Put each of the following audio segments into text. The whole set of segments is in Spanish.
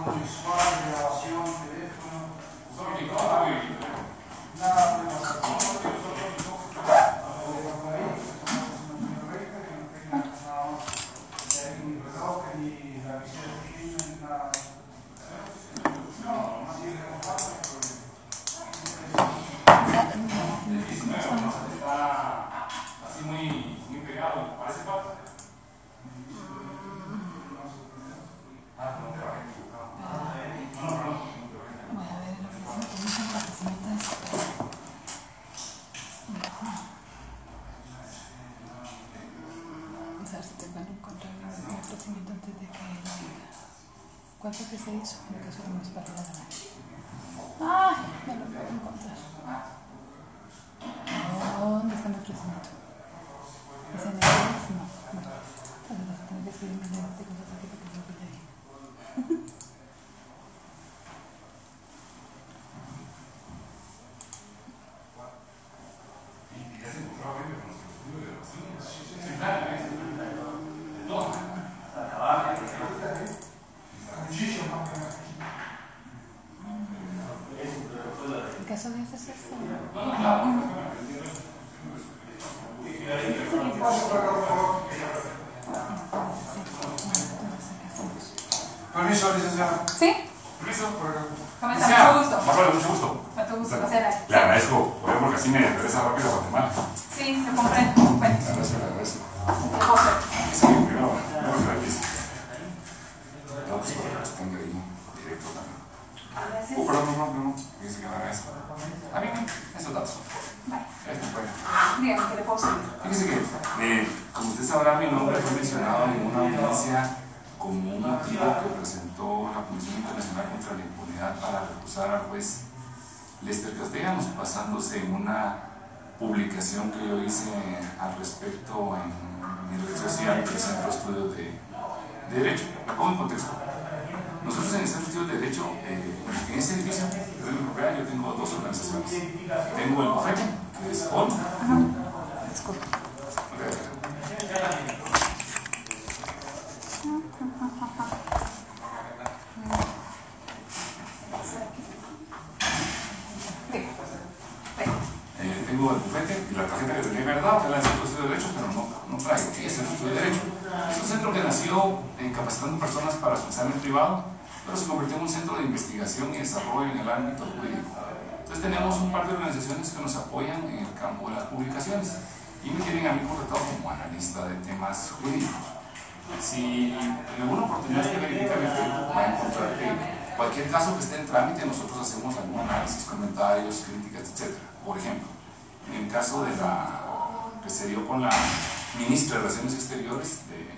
audiovisual, grabación, teléfono, nada de pasar por ahí, que no tenga nada más, ni reloj, ni la visión de crimen, nada. No, así de compadre, está así muy pegado, parece falso. ¿Cuál fue que se hizo? Lo que eso no es para la gana. ¡Ah! No lo puedo encontrar. ¿Dónde está mi ofrecimiento? ¿Es en el inglés? No. Entonces vas a tener que escribir mis cosas aquí porque no lo pillé ahí. ¿El caso de ese es este? Permiso, licenciada. ¿Sí? Permiso. ¿Cómo está? Mucho gusto. Mucho gusto. Mucho gusto, pasela. Le agradezco, porque así me regresa rápido a Guatemala. Sí, lo compré. Bueno, Le agradezco. el postre. Sí, primero gracias. No, pues para que los tenga ahí directo también. Gracias. Perdón, no. Dice que no haga eso. A mí, esos datos. Vale. Dígame, ¿Qué le puedo servir? fíjese que, como usted sabrá, mi nombre fue mencionado en una audiencia como un motivo que presentó la Comisión Internacional contra la Impunidad para recusar al juez Lester Castellanos, basándose en una publicación que yo hice al respecto en mi red social del Centro de Estudios de Derecho. La pongo en contexto. Nosotros en el Centro de Estudios de Derecho, en ese edificio de mi propiedad, yo tengo dos organizaciones. Tengo el bufete, que es FON. Disculpe. Tengo el bufete y la tarjeta que tenía guardada, que era el Centro de Estudios de Derechos, pero no traigo. ¿Qué es el Centro de Estudios de Derecho? Es un centro que nació capacitando personas para su examen privado, pero se convirtió en un centro de investigación y desarrollo en el ámbito jurídico. Entonces tenemos un par de organizaciones que nos apoyan en el campo de las publicaciones y me tienen a mí contratado como analista de temas jurídicos. Si en alguna oportunidad que verifica mi Facebook va a encontrar que cualquier caso que esté en trámite nosotros hacemos algún análisis, comentarios, críticas, etc. Por ejemplo, en el caso de que se dio con la ministra de Relaciones Exteriores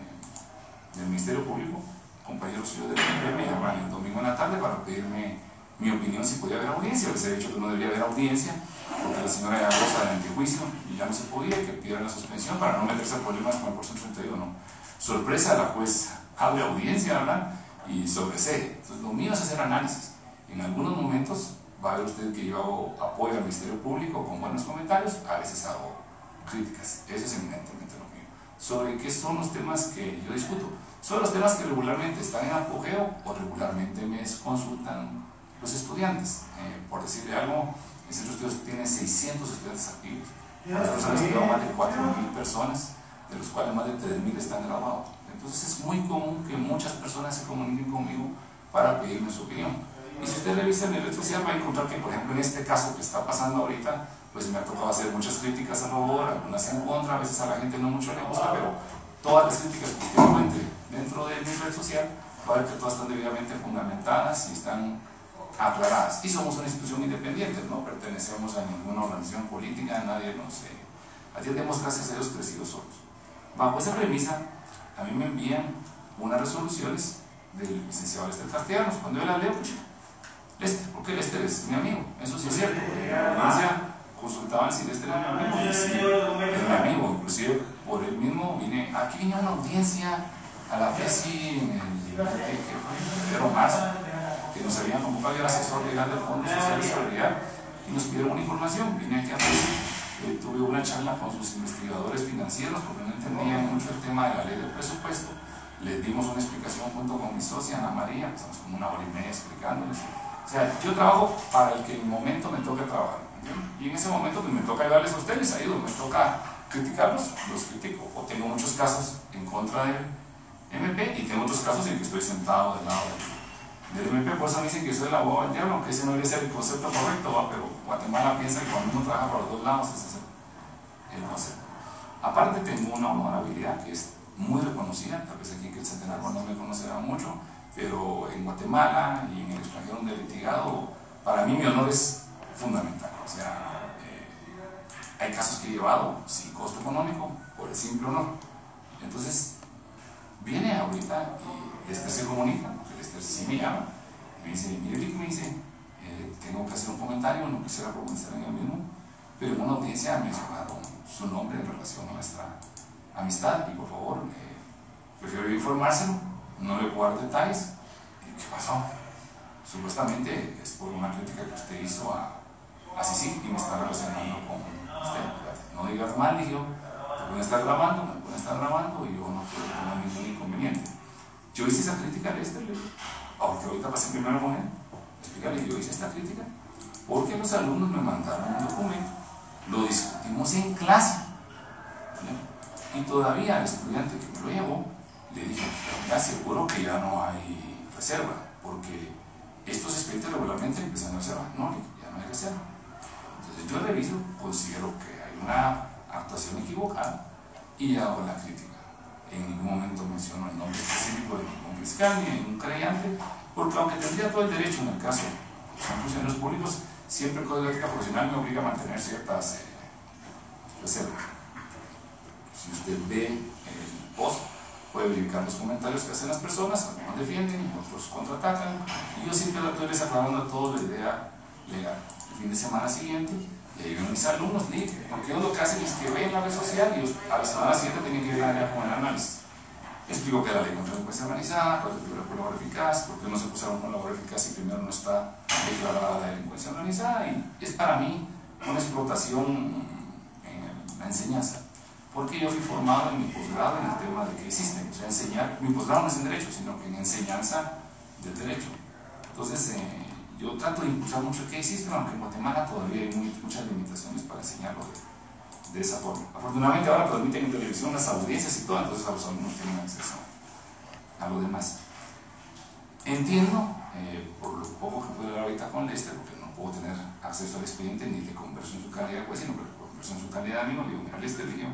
del Ministerio Público, compañeros suyos del PP me llaman el domingo en la tarde para pedirme mi opinión si podía haber audiencia. Les he dicho que no debería haber audiencia porque la señora ya goza de antejuicio y ya no se podía, que pidieran la suspensión para no meterse en problemas con el proceso 31. Sorpresa, la juez abre audiencia, ¿verdad? Y sobresee. Entonces lo mío es hacer análisis. En algunos momentos va a ver usted que yo apoyo al Ministerio Público con buenos comentarios, a veces hago críticas. Eso es eminentemente lo mío. Sobre qué son los temas que yo discuto. Son los temas que regularmente están en apogeo o regularmente me consultan los estudiantes. Por decirle algo, el Centro de Estudios tiene 600 estudiantes activos. Nosotros hemos estudiado más de 4.000 personas, de los cuales más de 3.000 están graduados. Entonces es muy común que muchas personas se comuniquen conmigo para pedirme su opinión. Y si usted revisa mi red social va a encontrar que, por ejemplo, en este caso que está pasando ahorita, pues me ha tocado hacer muchas críticas a favor, algunas en contra, a veces a la gente no mucho le gusta, pero todas las críticas que usted encuentre dentro de mi red social va a ver que todas están debidamente fundamentadas y están aclaradas. Y somos una institución independiente, no pertenecemos a ninguna organización política, nadie nos atendemos, gracias a Dios, crecidos solos. Bajo esa premisa, a mí me envían unas resoluciones del licenciado Lester Castellanos. Cuando yo las leo, Lester, porque Lester es mi amigo, eso sí es cierto. La audiencia consultaban si Lester era mi amigo, y sí, es mi amigo, inclusive por él mismo aquí vine a una audiencia a la FESI en febrero marzo, que nos habían convocado al asesor legal del Fondo Social de Solidaridad y nos pidieron una información. Vine aquí a FESI, tuve una charla con sus investigadores financieros porque no entendían mucho el tema de la ley del presupuesto les dimos una explicación junto con mi socia Ana María, estamos como 1 hora y media explicándoles. O sea, yo trabajo para el que en el momento me toca trabajar, ¿entiendes? Y en ese momento pues, me toca ayudarles a ustedes, les ayudo, me toca criticarlos, los critico. O tengo muchos casos en contra del MP y tengo otros casos en que estoy sentado del lado del MP, por eso me dicen que soy el abogado del diablo, aunque ese no debería ser el concepto correcto, ¿va? Pero Guatemala piensa que cuando uno trabaja por los dos lados, ese es el concepto. Aparte tengo una honorabilidad que es muy reconocida, tal vez aquí en el Centenario no me conocerán mucho, pero en Guatemala y en el extranjero donde he litigado, para mí mi honor es fundamental. O sea, hay casos que he llevado sin costo económico por el simple honor. Entonces, viene ahorita y Esther se comunica, porque Esther sí me llama, y me dice, mire Rick, me dice, tengo que hacer un comentario, no quisiera comenzar en el mismo, pero en una audiencia mencionaron su nombre en relación a nuestra amistad y por favor, prefiero informárselo, no le puedo dar detalles. ¿Qué pasó? Supuestamente es por una crítica que usted hizo a Sisi y me está relacionando con usted. No digas mal, dije yo, te pueden estar grabando, me pueden estar grabando y yo no puedo tener ningún inconveniente. Yo hice esa crítica a Esther, aunque ahorita pasé primero con él, explícale, yo hice esta crítica porque los alumnos me mandaron un documento, lo discutimos en clase, ¿sí? Y todavía el estudiante que me lo llevó le dije, ya seguro que ya no hay reserva, porque estos expedientes regularmente empiezan a reserva. No, ya no hay reserva. Entonces yo reviso, considero que hay una actuación equivocada y hago la crítica. En ningún momento menciono el nombre específico de ningún fiscal ni de ningún creyente, porque aunque tendría todo el derecho en el caso de son funcionarios públicos, siempre el Código de Ética Profesional me obliga a mantener ciertas reservas. Si usted ve el post, puede verificar los comentarios que hacen las personas, algunos defienden, otros contraatacan, y yo siempre les aclarando a todos la idea legal. El fin de semana siguiente, y ahí ven mis alumnos, le dije, porque ellos lo que hacen es que ven la red social y a la semana siguiente tienen que ir allá con el análisis. Explico que la ley contra la delincuencia organizada, cuál es la labor eficaz, por qué no se pusieron con la labor eficaz y primero no está declarada la delincuencia organizada, y es para mí una explotación en la enseñanza. Porque yo fui formado en mi posgrado en el tema de que existen, o sea, enseñar, mi posgrado no es en Derecho, sino que en enseñanza del Derecho. Entonces, yo trato de impulsar mucho que existe, aunque en Guatemala todavía hay muchas limitaciones para enseñarlo de esa forma. Afortunadamente ahora permiten en televisión las audiencias y todo, entonces los alumnos tienen acceso a lo demás. Entiendo, por lo poco que puedo hablar ahorita con Lester, porque no puedo tener acceso al expediente ni le converso en su calidad, pues, sino que le converso en su calidad de amigo, le digo, mira Lester, le digo,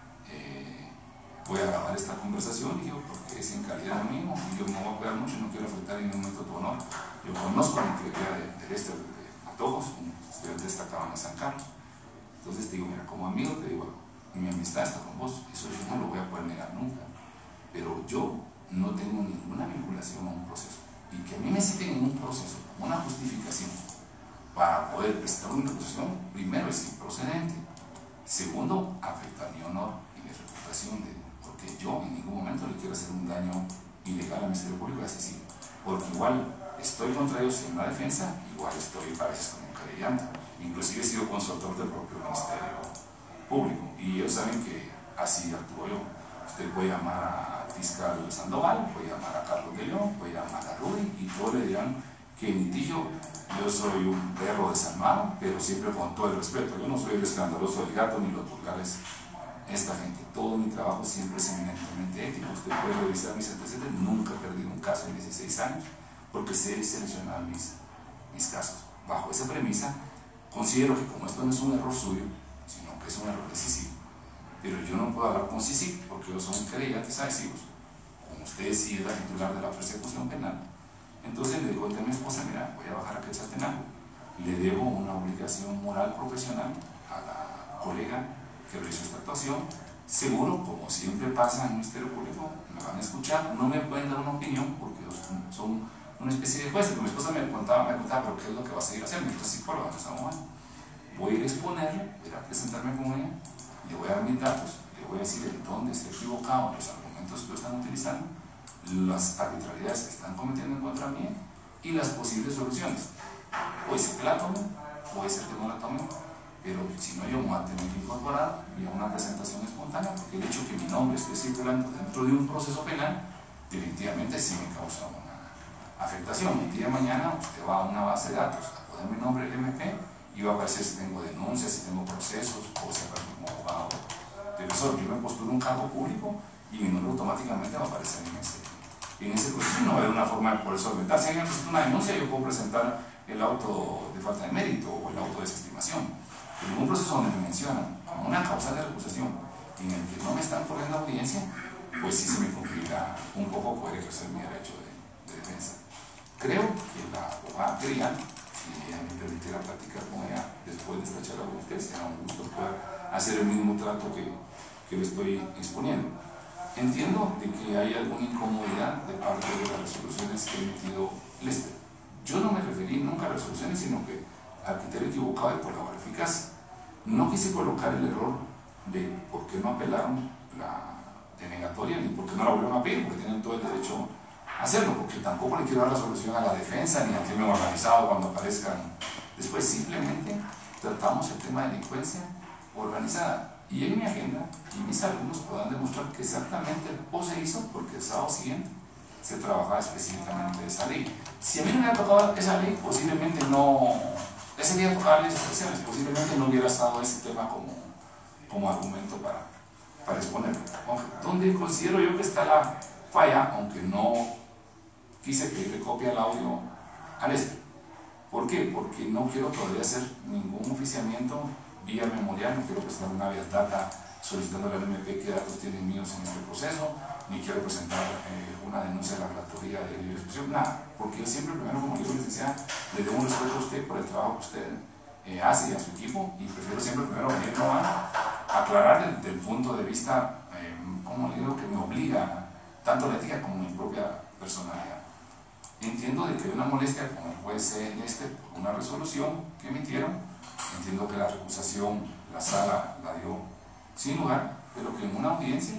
voy a grabar esta conversación, digo, porque es en calidad de amigo y yo me voy a cuidar mucho y no quiero afectar en ningún momento tu honor. Yo conozco la integridad de Lester, de Antojos, un estudiante destacado en San Carlos. Entonces te digo, mira, como amigo te digo, mi amistad está con vos, eso yo no lo voy a poder negar nunca, pero yo no tengo ninguna vinculación a un proceso, y que a mí me citen en un proceso como una justificación para poder prestar una acusación, primero es improcedente, segundo, afecta mi honor y mi reputación, porque yo en ningún momento le quiero hacer un daño ilegal al Ministerio Público y así, porque igual estoy contra ellos en la defensa, igual estoy para eso como creyente. Inclusive he sido consultor del propio Ministerio Público y ellos saben que así actúo yo. Usted puede llamar al fiscal Sandoval, puede llamar a Carlos de León, puede llamar a Rudy y todos le dirán que en litigio yo soy un perro desalmado, pero siempre con todo el respeto. Yo no soy el escandaloso del gato ni los vulgares esta gente. Todo mi trabajo siempre es eminentemente ético. Usted puede revisar mis antecedentes, nunca he perdido un caso en 16 años porque sé seleccionar mis casos. Bajo esa premisa, considero que como esto no es un error suyo, sino que es un error de Sisi, pero yo no puedo hablar con Sisi porque ellos son creyentes agresivos, como usted sí es la titular de la persecución penal. Entonces le digo a mi esposa, mira, voy a bajar a Quetzaltenango, le debo una obligación moral profesional a la colega que realizó esta actuación, seguro, como siempre pasa en el Ministerio Público, me van a escuchar, no me pueden dar una opinión porque ellos son una especie de juez. Mi esposa me contaba, pero ¿qué es lo que va a seguir haciendo? Entonces, psicóloga, voy a ir a exponerle, voy a presentarme con ella, le voy a dar mis datos, le voy a decir en dónde está equivocado, los argumentos que están utilizando, las arbitrariedades que están cometiendo en contra mía y las posibles soluciones. Puede ser que la tomen, puede ser que no la tomen, pero si no, yo me voy a tener que incorporar vía una presentación espontánea, porque el hecho que mi nombre esté circulando dentro de un proceso penal definitivamente sí me causa una afectación. El día de mañana usted va a una base de datos a poner mi nombre del MP y va a aparecer si tengo denuncias, si tengo procesos o si aparezco como abogado defensor. Yo me postulo un cargo público y mi nombre automáticamente va a aparecer en ese proceso y no va a haber una forma de poder solventar. Si alguien presenta una denuncia, yo puedo presentar el auto de falta de mérito o el auto de desestimación. Pero en un proceso donde me mencionan como una causa de recusación en el que no me están corriendo audiencia, pues sí se me complica un poco poder ejercer mi derecho de defensa. Creo que la abogada quería, si ella me permitiera platicar con ella después de esta charla con ustedes, será un gusto poder hacer el mismo trato que le estoy exponiendo. Entiendo de que hay alguna incomodidad de parte de las resoluciones que ha emitido Lester. Yo no me referí nunca a resoluciones, sino que al criterio equivocado de por la eficacia. No quise colocar el error de por qué no apelaron la denegatoria ni por qué no la volvieron a pedir, porque tienen todo el derecho a hacerlo, porque tampoco le quiero dar la solución a la defensa ni al crimen organizado cuando aparezcan después. Simplemente tratamos el tema de delincuencia organizada. Y en mi agenda y mis alumnos puedan demostrar que exactamente el PO se hizo porque el sábado siguiente se trabajaba específicamente de esa ley. Si a mí no me hubiera tocado esa ley, posiblemente no, ese día tocaba leyes especiales, posiblemente no hubiera estado ese tema como argumento para exponerlo. Donde considero yo que está la falla, aunque no quise pedirle copia al audio al ¿Por qué? Porque no quiero todavía hacer ningún oficiamiento vía memorial, no quiero presentar una vía data solicitando al MP qué datos tienen míos en este proceso, ni quiero presentar una denuncia de la relatoría de libre expresión, nada, porque yo siempre, primero, como digo, licenciada, le debo un respeto a usted por el trabajo que usted hace y a su equipo, y prefiero siempre primero venir a aclarar desde el punto de vista, como le digo, que me obliga tanto la ética como mi propia personalidad. Entiendo de que hay una molestia con el juez Lester por una resolución que emitieron. Entiendo que la recusación la sala la dio sin lugar, pero que en una audiencia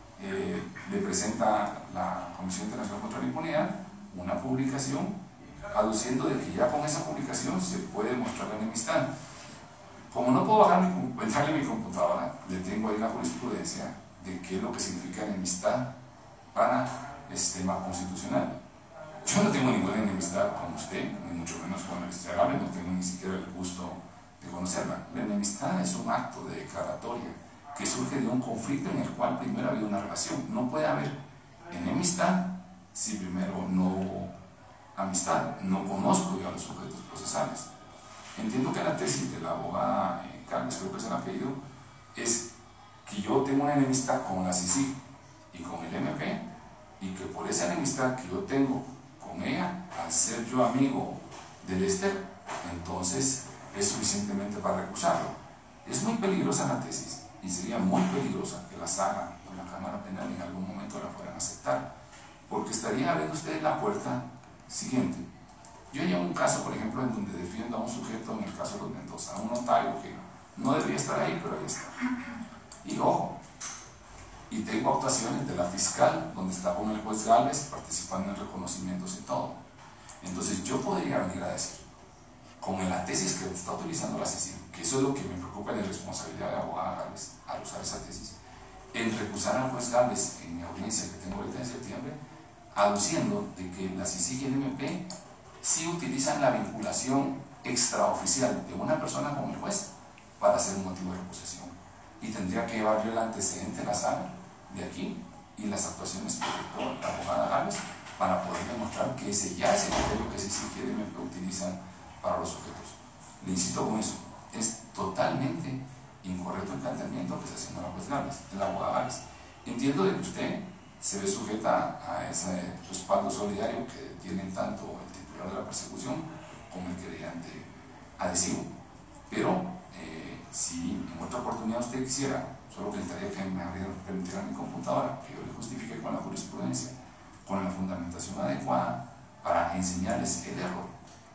le presenta la Comisión Internacional contra la Impunidad una publicación aduciendo de que ya con esa publicación se puede mostrar la enemistad. Como no puedo entrarle en mi computadora, le tengo ahí la jurisprudencia de qué es lo que significa enemistad para el sistema constitucional. Yo no tengo ninguna enemistad con usted, ni mucho menos con el licenciado, no tengo ni siquiera el gusto de conocerla. La enemistad es un acto de declaratoria que surge de un conflicto en el cual primero había una relación. No puede haber enemistad si primero no hubo amistad. No conozco yo a los sujetos procesales. Entiendo que la tesis de la abogada Carlos, creo que es el apellido, es que yo tengo una enemistad con la CICIG y con el MP, y que por esa enemistad que yo tengo con ella, al ser yo amigo de Lester, entonces es suficientemente para recusarlo. Es muy peligrosa la tesis, y sería muy peligrosa que la sala o la Cámara Penal en algún momento la fueran a aceptar, porque estaría abriendo ustedes la puerta siguiente. Yo llevo un caso, por ejemplo, en donde defiendo a un sujeto, en el caso de los Mendoza, a un notario que no debería estar ahí, pero ahí está. Y ojo, y tengo actuaciones de la fiscal, donde está con el juez Gálvez participando en reconocimientos y todo. Entonces yo podría venir a decir, con la tesis que está utilizando la CICIG, que eso es lo que me preocupa de responsabilidad de abogada Gálvez al usar esa tesis, en recusar al juez Gálvez en mi audiencia que tengo ahorita en septiembre, aduciendo de que la CICIG y el MP sí utilizan la vinculación extraoficial de una persona con el juez para hacer un motivo de recusación. Y tendría que llevar yo el antecedente de la sala de aquí y las actuaciones que efectuó la abogada Gálvez para poder demostrar que ese ya es el criterio que CICIG y el MP utilizan para los sujetos. Le insisto con eso, es totalmente incorrecto el planteamiento que está haciendo la juez Gálvez, de la abogada Gálvez. Entiendo de que usted se ve sujeta a ese respaldo solidario que tienen tanto el titular de la persecución como el querellante adhesivo, pero si en otra oportunidad usted quisiera, solo que necesitaría que me permitiera mi computadora, que yo le justifique con la jurisprudencia, con la fundamentación adecuada para enseñarles el error,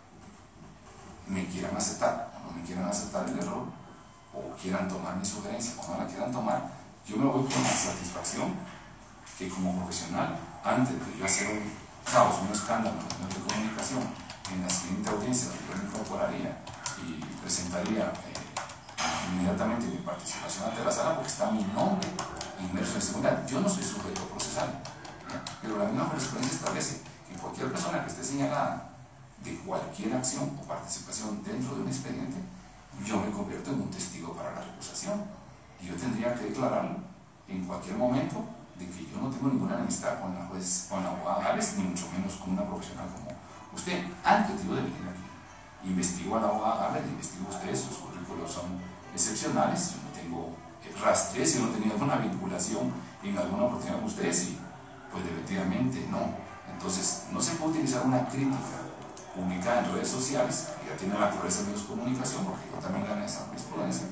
me quieran aceptar o no me quieran aceptar el error, o quieran tomar mi sugerencia o no la quieran tomar, yo me voy con la satisfacción que como profesional, antes de yo hacer un escándalo de comunicación, en la siguiente audiencia yo me incorporaría y presentaría inmediatamente mi participación ante la sala, porque está mi nombre inmerso en seguridad. Yo no soy sujeto procesal, ¿ya? Pero la misma jurisprudencia establece que cualquier persona que esté señalada de cualquier acción o participación dentro de un expediente, yo me convierto en un testigo para la recusación. Y yo tendría que declararlo en cualquier momento de que yo no tengo ninguna enemistad con la juez, con la abogada Gálvez, ni mucho menos con una profesional como usted. Antes yo de venir aquí, investigo a la abogada Gálvez, investigo a ustedes, sus currículos son excepcionales, yo no tengo rastreé si no tenía alguna vinculación en alguna oportunidad con ustedes y pues definitivamente no. Entonces no se puede utilizar una crítica publicada en redes sociales, que ya tiene la naturaleza de medios de comunicación, porque yo también gané esa jurisprudencia,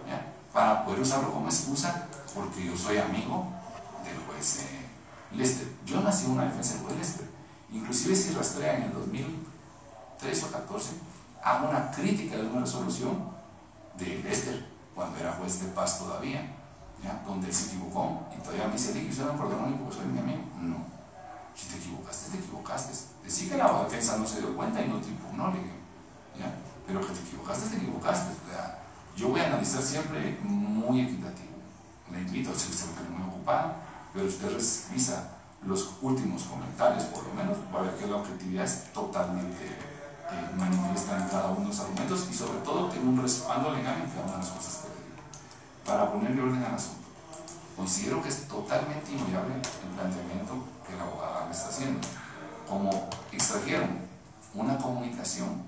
para poder usarlo como excusa, porque yo soy amigo del juez Lester. Yo nací en una defensa del juez Lester. Inclusive si rastrea en el 2013 o 2014, hago una crítica de una resolución de Lester, cuando era juez de paz todavía, ¿ya? Donde él se equivocó, y todavía me dice, usted no perdonó ni porque soy mi amigo. No. Si te equivocaste, te equivocaste. Decir que la defensa no se dio cuenta y no te impugnó, le digo, ¿ya? Pero que te equivocaste, te equivocaste. O sea, yo voy a analizar siempre muy equitativo. Le invito a usted que esté muy ocupada, pero usted revisa los últimos comentarios, por lo menos, va a ver que la objetividad es totalmente manifiesta en cada uno de los argumentos y sobre todo tengo un respaldo legal en cada una de las cosas que le digo. Para ponerle orden al asunto, considero que es totalmente inviable el planteamiento que la abogada me está haciendo. Como extrajeron una comunicación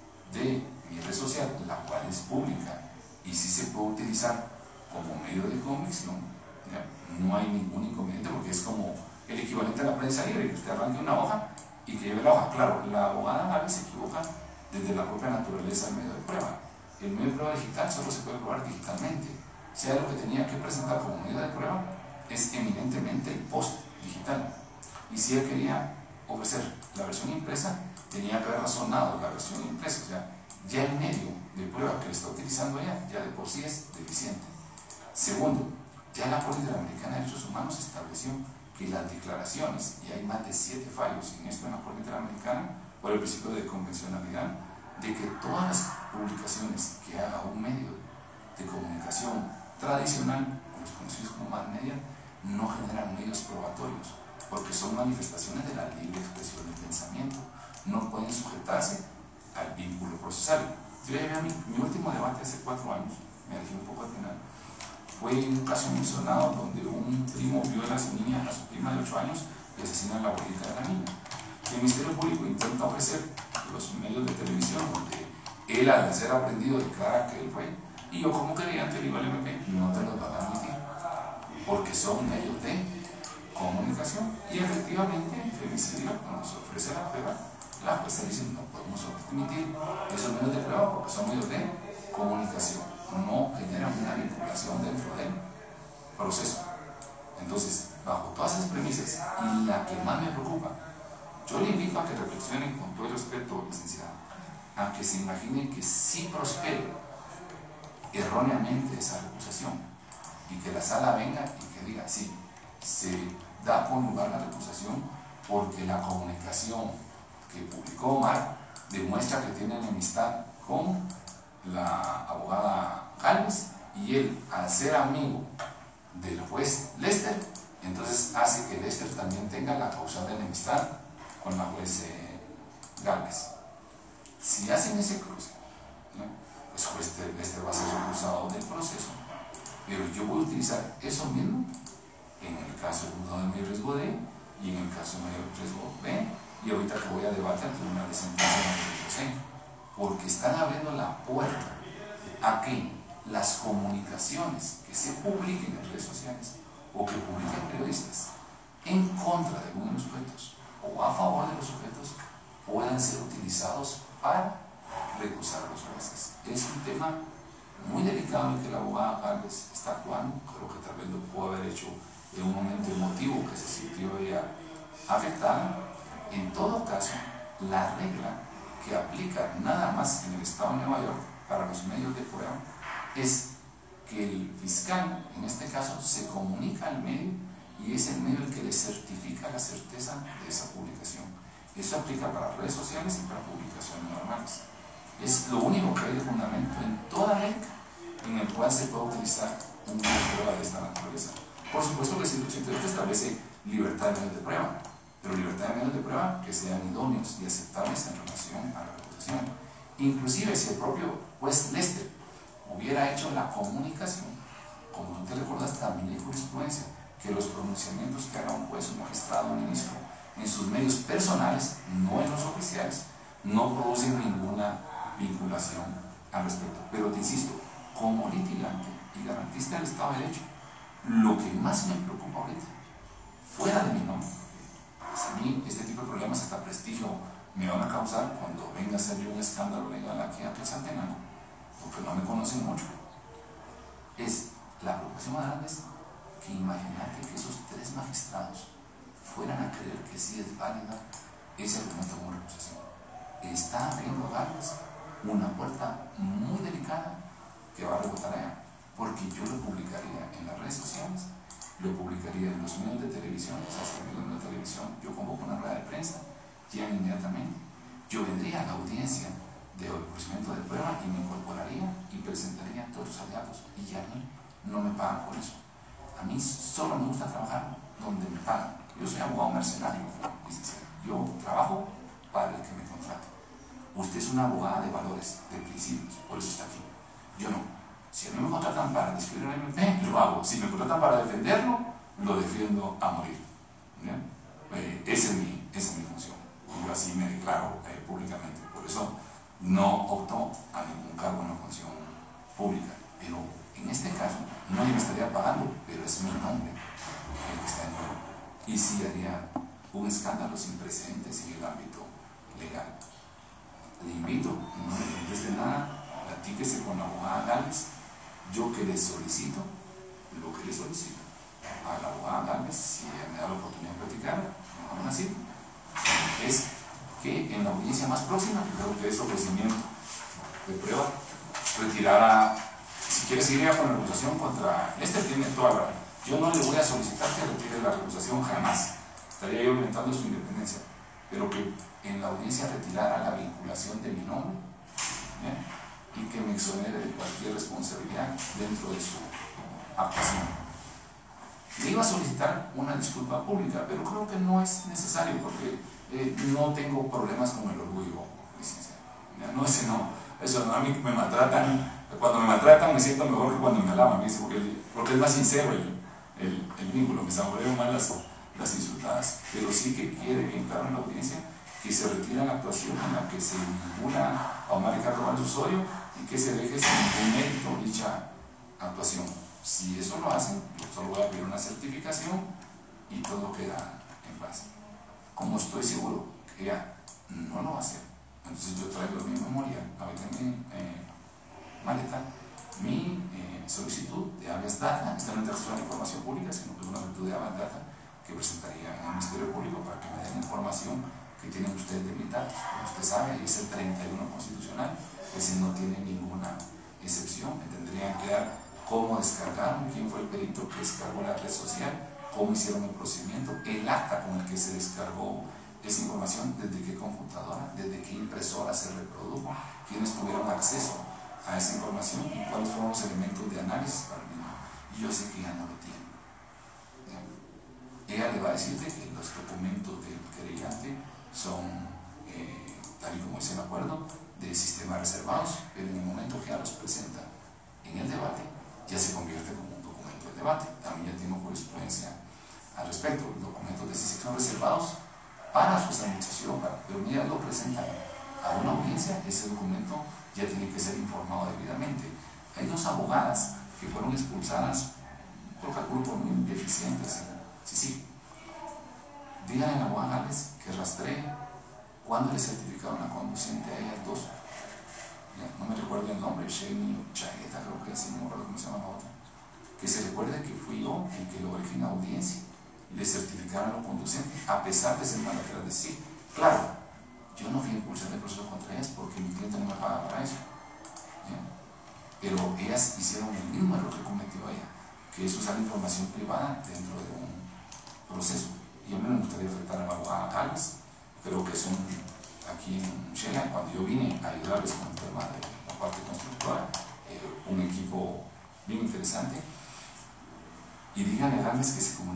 de mi red social, la cual es pública y sí se puede utilizar como medio de convicción, ¿ya? No hay ningún inconveniente porque es como el equivalente a la prensa libre, que usted arranque una hoja y que lleve la hoja. Claro, la abogada a veces se equivoca desde la propia naturaleza del medio de prueba. El medio de prueba digital solo se puede probar digitalmente. O sea, lo que tenía que presentar como medio de prueba es eminentemente el post digital. Y si él quería ofrecer la versión impresa, tenía que haber razonado la versión impresa. O sea, ya el medio de prueba que le está utilizando ella, ya de por sí es deficiente. Segundo, ya la Corte Interamericana de Derechos Humanos estableció que las declaraciones, y hay más de 7 fallos en esto en la Corte Interamericana, por el principio de convencionalidad, de que todas las publicaciones que haga un medio de comunicación tradicional, los conocidos como mass media, no generan medios probatorios, porque son manifestaciones de la libre expresión del pensamiento, no pueden sujetarse al vínculo procesal. Yo ya vi mi último debate hace 4 años, me alejé un poco al final, fue en un caso mencionado donde un primo viola a su niña, a su prima de 8 años, y asesina a la abuelita de la niña. El Ministerio Público intenta ofrecer los medios de televisión donde él, al ser aprendido, declara que él fue, y yo como creyente digo al MP, no te los van a admitir, porque son medios de comunicación. Y efectivamente, el femicidio, cuando se ofrece la prueba, la jueza dice, no podemos admitir esos medios de prueba porque son medios de comunicación, no generan una vinculación dentro del proceso. Entonces, bajo todas esas premisas, y la que más me preocupa, yo le invito a que reflexionen con todo el respeto, licenciado, a que se imaginen que sí prospere erróneamente esa recusación y que la sala venga y que diga, sí, se da por lugar la recusación porque la comunicación que publicó Omar demuestra que tiene enemistad con la abogada Gálvez y él, al ser amigo del juez Lester, entonces hace que Lester también tenga la causal de enemistad con la juez Gálvez. Si hacen ese cruce, ¿no? Pues juez Lester va a ser recusado del proceso, pero yo voy a utilizar eso mismo en el caso del juzgado de mayor riesgo D y en el caso de mayor riesgo B, y ahorita que voy a debatir al tribunal de sentencia en el porque están abriendo la puerta a que las comunicaciones que se publiquen en redes sociales o que publiquen periodistas en contra de algunos sujetos o a favor de los sujetos puedan ser utilizados para recusar a los jueces. Es un tema muy delicado en que la abogada Gálvez está actuando. Creo que tal vez lo pudo haber hecho en un momento emotivo que se sintió ella afectada. En todo caso, la regla que aplica nada más en el estado de Nueva York para los medios de prueba es que el fiscal, en este caso, se comunica al medio y es el medio el que le certifica la certeza de esa publicación. Eso aplica para redes sociales y para publicaciones normales. Es lo único que hay de fundamento en toda ley en el cual se puede utilizar un medio de prueba de esta naturaleza. Por supuesto que el 188 establece libertad de medios de prueba, pero libertad de medios de prueba que sean idóneos y aceptables en relación a la acusación. Inclusive si el propio juez Lester hubiera hecho la comunicación, como tú te recuerdas, también hay jurisprudencia, que los pronunciamientos que haga un juez, un magistrado, un ministro, en sus medios personales, no en los oficiales, no producen ninguna vinculación al respecto. Pero te insisto, como litigante y garantista del Estado de Derecho, lo que más me preocupa ahorita, fuera de mi nombre, pues a mí este tipo de problemas, hasta prestigio, me van a causar cuando venga a salir un escándalo legal aquí a Quetzaltenango, porque no me conocen mucho. Es la preocupación más grande, es que imagínate que esos 3 magistrados fueran a creer que sí es válida ese argumento como recusación. Está abriendo Gálvez una puerta muy delicada que va a rebotar allá, porque yo lo publicaría en las redes sociales, lo publicaría en los medios de televisión, o sea, si en los medios de televisión yo convoco una rueda de prensa, ya inmediatamente yo vendría a la audiencia de procedimiento de prueba y me incorporaría y presentaría a todos los aliados, y ya no me pagan por eso. A mí solo me gusta trabajar donde me pagan. Yo soy abogado mercenario, licenciado. Yo trabajo para el que me contrata. Usted es una abogada de valores, de principios, por eso está aquí. Yo no. Si a mí me contratan para describir el MP, lo hago. Si me contratan para defenderlo, lo defiendo a morir. Esa es mi función. Yo así me declaro públicamente. Por eso no opto a ningún cargo en la función pública. Pero en este caso, no me estaría pagando, pero es mi nombre el que está en juego. Y sí haría un escándalo sin precedentes en el ámbito legal. Le invito, no le conteste nada, platíquese con la abogada Gálvez. Yo que le solicito, lo que le solicito a la abogada Gálvez, si ella me da la oportunidad de platicar, aún así, es que en la audiencia más próxima, creo que es ofrecimiento de prueba, retirara, si quiere seguir con la recusación contra tiene toda la razón. Yo no le voy a solicitar que retire la recusación jamás, estaría yo violentando su independencia, pero que en la audiencia retirara la vinculación de mi nombre, y que me exonere de cualquier responsabilidad dentro de su actuación. Le iba a solicitar una disculpa pública, pero creo que no es necesario porque no tengo problemas con el orgullo, licenciado. No, ese no, eso no, a mí me maltratan, cuando me maltratan me siento mejor que cuando me alaban, porque es más sincero el vínculo, me saboreo más las insultadas, pero sí que quede bien claro en la audiencia que se retira la actuación en la que se vincula a Omar Ricardo Gálvez Osorio y que se deje sin ningún mérito dicha actuación. Si eso lo hacen, yo solo voy a pedir una certificación y todo queda en paz. Como estoy seguro que ella no lo va a hacer, entonces yo traigo en mi memoria, ahorita en mi maleta, mi solicitud de habeas data, esta no es de información pública, sino que es una solicitud de habeas data que presentaría en el Ministerio Público para que me den información que tienen ustedes de mis datos. Como usted sabe, es el 31 constitucional, ese no tiene ninguna excepción. Me tendrían que dar cómo descargaron, quién fue el perito que descargó la red social, cómo hicieron el procedimiento, el acta con el que se descargó esa información, desde qué computadora, desde qué impresora se reprodujo, quiénes tuvieron acceso a esa información y cuáles fueron los elementos de análisis para el mismo. Y yo sé que ella no lo tiene. Ella le va a decirte que los documentos del querellante son, tal y como dice el acuerdo, de sistemas reservados, pero en el momento que ella los presenta en el debate, ya se convierte como un documento de debate. También ya tengo jurisprudencia al respecto. Los documentos de sí son reservados para su administración, pero mira, lo presentan a una audiencia, ese documento ya tiene que ser informado debidamente. Hay 2 abogadas que fueron expulsadas por calculo por muy deficientes. Sí. Díganle a la abogada Gálvez que rastree cuándo le certificaron la conducente a ellas 2. No me recuerdo el nombre, Sheni Chagueta, creo que así, no me acuerdo cómo se llama la otra. Que se recuerde que fui yo el que logré que en la audiencia le certificaron la conducente, a pesar de ser malateras de sí. Claro, yo no fui a impulsar el proceso contra ellas porque mi cliente no me paga para eso. Pero ellas hicieron el mismo error que cometió ella, que es usar información privada dentro de un proceso. Y a mí me gustaría afectar a la abogada Gálvez. Creo que son aquí en Shela, cuando yo vine a ayudarles con el tema de la parte constructora, un equipo bien interesante. Y díganle a Gálvez que se comunique con el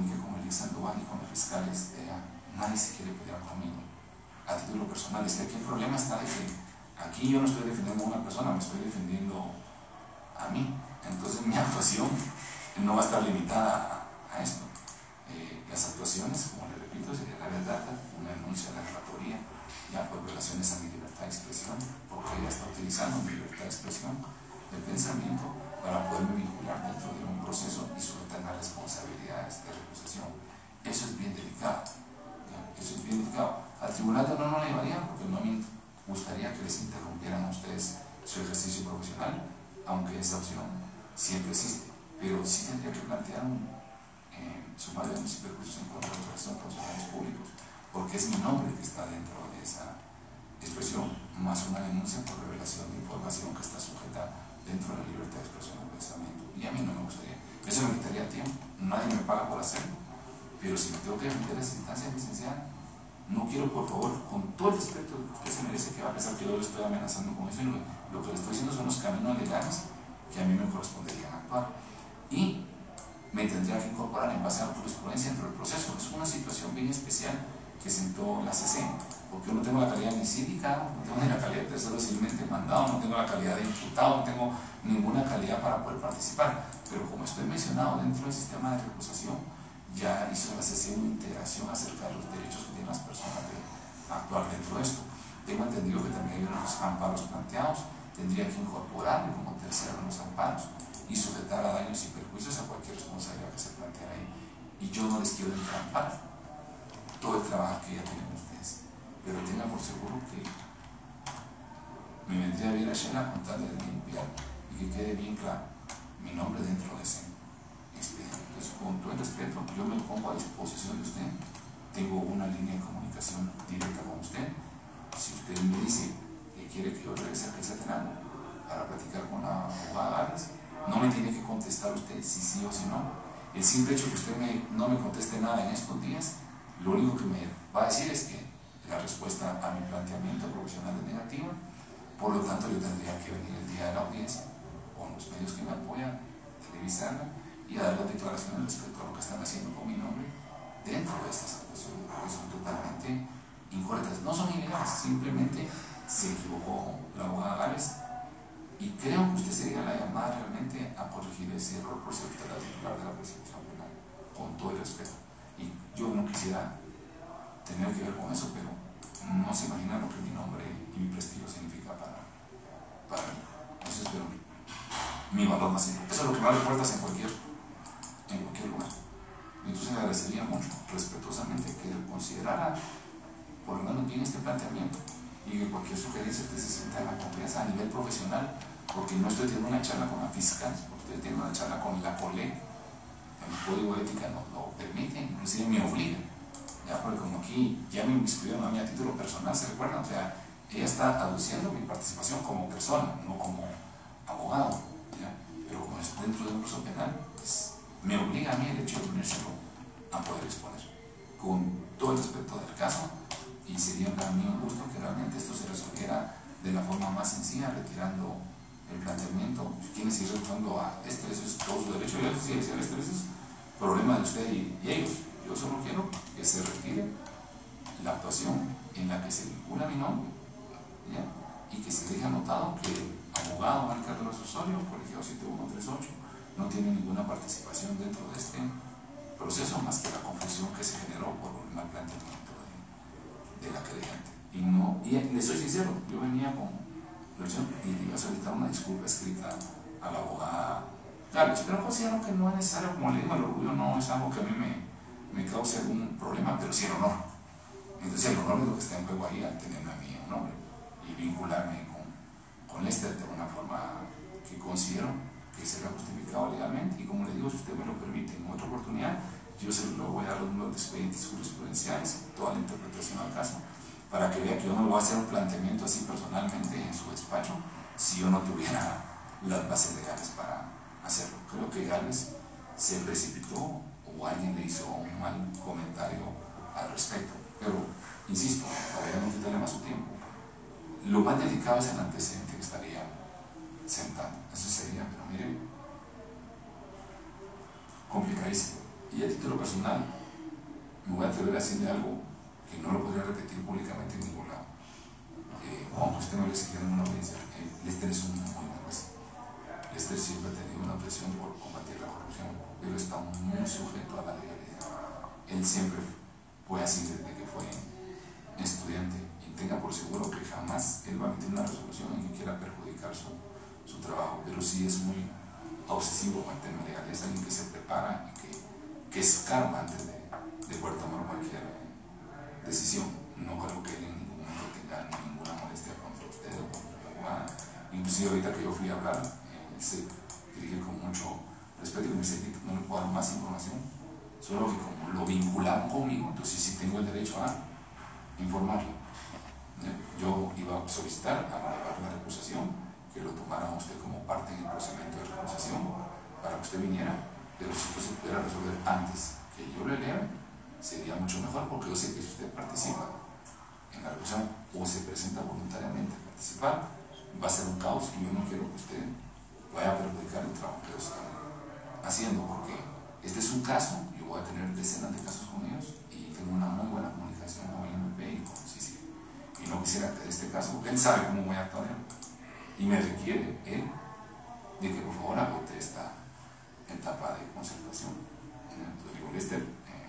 Félix Sandoval y con los fiscales, nadie se quiere pelear conmigo. A título personal, es que aquí el problema está de que aquí yo no estoy defendiendo a una persona, me estoy defendiendo a mí. Entonces mi actuación no va a estar limitada a esto. Las actuaciones, como le repito, sería la verdad, una denuncia de la relatoría, ya por violaciones a mi libertad de expresión, porque ella está utilizando mi libertad de expresión, de pensamiento, para poderme vincular dentro de un proceso y sujetarme a responsabilidades de recusación. Eso es bien delicado. ¿Ya? Eso es bien delicado. Al tribunal de honor no le llevaría porque no me gustaría que les interrumpieran a ustedes su ejercicio profesional, aunque esa opción siempre existe. Pero sí tendría que plantear un sumario de denuncias y perjuicios en contra de los que son funcionarios públicos, porque es mi nombre que está dentro de esa expresión, más una denuncia por revelación de información que está sujeta dentro de la libertad de expresión y pensamiento. Y a mí no me gustaría. Eso me quitaría tiempo. Nadie me paga por hacerlo. Pero si me tengo que defender esa instancia, licenciada, no quiero, por favor, con todo el respeto que usted se merece, que va a pensar que yo le estoy amenazando con eso. Lo que le estoy diciendo son los caminos legales que a mí me corresponderían actuar. Y me tendría que incorporar en base a la jurisprudencia dentro del proceso. Es una situación bien especial que sentó la CC, porque yo no tengo la calidad ni síndica, no tengo ni la calidad de tercero civilmente mandado, no tengo la calidad de imputado, no tengo ninguna calidad para poder participar. Pero como estoy mencionado dentro del sistema de recusación, ya hizo la CC una integración acerca de los derechos que tienen las personas de actuar dentro de esto. Tengo entendido que también hay unos amparos planteados, tendría que incorporarme como tercero en los amparos y sujetar a daños y perjuicios a cualquier responsabilidad que se plantea ahí. Y yo no les quiero entrampar todo el trabajo que ya tienen ustedes, pero tengan por seguro que me vendría bien a Shela con tal de limpiar y que quede bien claro mi nombre dentro de ese expediente. Entonces, con todo el respeto, yo me pongo a disposición de usted, tengo una línea de comunicación directa con usted. Si usted me dice que quiere que yo regrese a Quetzaltenango para platicar con la abogada Gales, no me tiene que contestar usted si sí o si no. El simple hecho que usted no me conteste nada en estos días, lo único que me va a decir es que la respuesta a mi planteamiento profesional es negativa. Por lo tanto, yo tendría que venir el día de la audiencia con los medios que me apoyan, televisarla y dar las declaraciones respecto a lo que están haciendo con mi nombre dentro de estas actuaciones, porque son totalmente incorrectas. No son ilegales, simplemente se equivocó la abogada Gales. Y creo que usted sería la llamada realmente a corregir ese error por ser usted la titular de la persecución penal, con todo el respeto. Y yo no quisiera tener que ver con eso, pero no se imagina lo que mi nombre y mi prestigio significa para mí. Eso es mi valor más importante. Eso es lo que me abre puertas en cualquier lugar. Entonces le agradecería mucho, respetuosamente, que considerara por lo menos bien este planteamiento y que cualquier sugerencia usted se sienta en la confianza a nivel profesional, porque no estoy teniendo una charla con la fiscal, estoy teniendo una charla con la colega. El código de ética nos lo permite, inclusive me obliga, ya, porque como aquí ya me inscribieron a mí a título personal, ¿se recuerdan? O sea, ella está aduciendo mi participación como persona, no como abogado, ¿ya? Pero como es dentro de un proceso penal, pues, me obliga a mí el hecho de unírselo a poder exponer, con todo el respeto del caso. Y sería para mí un gusto que realmente esto se resolviera de la forma más sencilla, retirando el planteamiento. Si quieren seguir retornando a eso es todo su derecho, yo sí decía, eso es problema de usted y ellos. Yo solo quiero que se retire la actuación en la que se vincula mi nombre, ¿ya? Y que se deje anotado que el abogado Juan Carlos Osorio, colegiado 7138, no tiene ninguna participación dentro de este proceso más que la confusión que se generó por el mal planteamiento de la creyente. Y le soy sincero, yo venía con la opción y le iba a solicitar una disculpa escrita a la abogada Gales, pero considero que no es necesario. Como le digo, el orgullo no es algo que a mí me cause algún problema, pero sí el honor. Entonces el honor es lo que está en juego ahí al tenerme a mí un nombre y vincularme con este de una forma que considero que será justificado legalmente. Y como le digo, si usted me lo permite en otra oportunidad, yo se lo voy a dar los números de expedientes jurisprudenciales, toda la interpretación al caso, para que vea que yo no voy a hacer un planteamiento así personalmente en su despacho si yo no tuviera las bases legales para hacerlo. Creo que Gales se precipitó o alguien le hizo un mal comentario al respecto, pero insisto, para no quitarle más su tiempo, lo más delicado es el antecedente que estaría sentando. Eso sería, pero miren, complicadísimo. Y a título personal, me voy a atrever a decirle algo que no lo podría repetir públicamente en ningún lado. Aunque usted me lo exigiera en una audiencia, Lester es un muy buen juez. Lester siempre ha tenido una presión por combatir la corrupción, pero está muy sujeto a la legalidad. Él siempre fue así desde que fue estudiante, y tenga por seguro que jamás él va a emitir una resolución en que quiera perjudicar su trabajo, pero sí es muy obsesivo con el tema legal. Es alguien que se prepara y que escarba antes de poder tomar cualquier decisión. No creo que él en ningún momento tenga ninguna molestia contra usted o contra la abogada. Inclusive ahorita que yo fui a hablar, él se dirige con mucho respeto y me dice que no le puedo dar más información, solo que como lo vincularon conmigo, entonces sí tengo el derecho a informarlo. Yo iba a solicitar a elevar la recusación, que lo tomara usted como parte en el procedimiento de recusación para que usted viniera, pero si esto se pudiera resolver antes que yo lo eleve, sería mucho mejor, porque yo sé que si usted participa en la recusación o se presenta voluntariamente a participar, va a ser un caos y yo no quiero que usted vaya a perjudicar el trabajo que ellos están haciendo, porque este es un caso, yo voy a tener decenas de casos con ellos y tengo una muy buena comunicación con el MP y con CICIG, y no quisiera que de este caso, porque él sabe cómo voy a actuar y me requiere él de que por favor agote esta etapa de concertación. Entonces digo, Lester,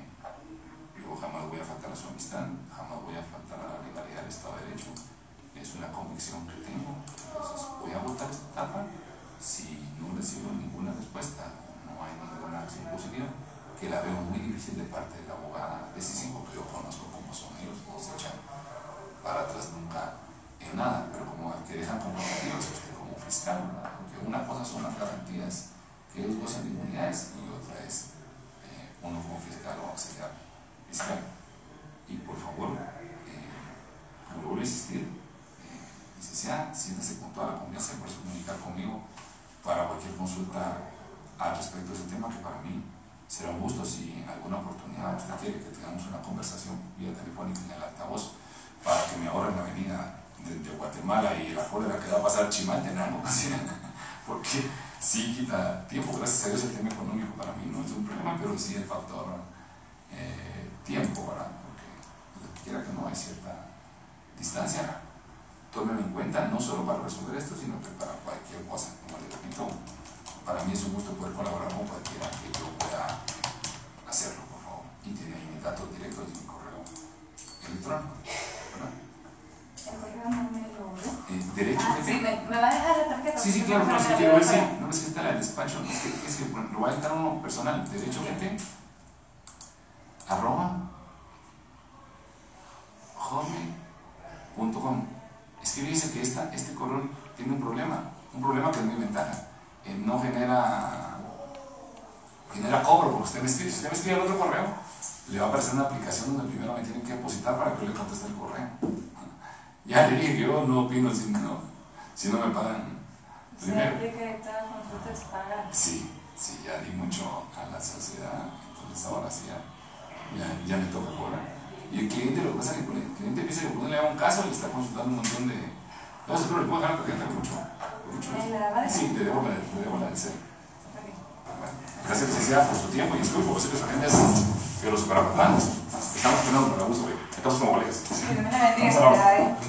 yo jamás voy a faltar a su amistad, jamás voy a faltar a la legalidad del Estado de Derecho, es una convicción que tengo, entonces voy a agotar esta etapa. Si no recibo ninguna respuesta, no hay ninguna acción positiva, que la veo muy difícil de parte de la abogada de CICIG, porque yo conozco cómo son ellos, no se echan para atrás nunca en nada, pero como que dejan comprometidos usted como fiscal, ¿verdad? Porque una cosa son las garantías que ellos gozan de inmunidades y otra es uno como fiscal o auxiliar fiscal. Y por favor, como lo vuelvo a insistir, licenciada, siéntase con toda la confianza y por comunicar conmigo para cualquier consulta al respecto de ese tema, que para mí será un gusto. Si en alguna oportunidad usted quiere que tengamos una conversación vía telefónica en el altavoz para que me ahorren la venida de Guatemala y la cólera que va a pasar Chimalte en alguna ocasión, porque sí quita tiempo. Gracias a Dios el tema económico para mí no es un problema, pero sí el factor tiempo, ¿verdad? Porque quiera que no, hay cierta distancia. Tómenlo en cuenta, no solo para resolver esto, sino que para cualquier cosa. Como le repito, para mí es un gusto poder colaborar con cualquiera que yo pueda hacerlo, por favor. Y tiene ahí mis datos directos y mi correo electrónico, ¿verdad? El correo no me lo... Derecho que sí, ¿me va a dejar la tarjeta? Sí, claro, pero si quiero ver si no ves que está la del despacho, es que bueno, lo va a dejar uno personal, derecho gente, @hotmail.com. Es que fíjense que este correo tiene un problema que es mi ventaja. No genera cobro, porque si usted me escribe el otro correo, le va a aparecer una aplicación donde primero me tienen que depositar para que yo le conteste el correo. Ya le dije que yo no opino si no me pagan primero. ¿Se que toda consulta es pagar? Sí, ya di mucho a la sociedad, entonces ahora sí ya me toca cobrar. Y el cliente, lo que pasa es que el cliente piensa que cuando le haga un caso le está consultando un montón de... No, pero le puedo dejar la tarjeta mucho. Sí, le debo la del cel. Bueno, gracias, licenciada, por su tiempo y disculpo, por ser que su agenda es que lo superapatramos. Estamos teniendo un abuso, estamos como colegas. Que no me la bendiga,